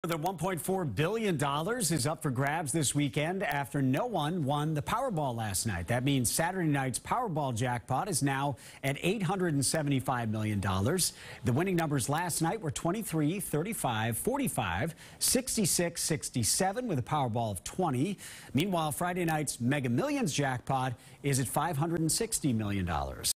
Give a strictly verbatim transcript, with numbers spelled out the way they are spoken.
The one point four billion dollars is up for grabs this weekend after no one won the Powerball last night. That means Saturday night's Powerball jackpot is now at eight hundred seventy-five million dollars. The winning numbers last night were twenty-three, thirty-five, forty-five, sixty-six, sixty-seven with a Powerball of twenty. Meanwhile, Friday night's Mega Millions jackpot is at five hundred sixty million dollars.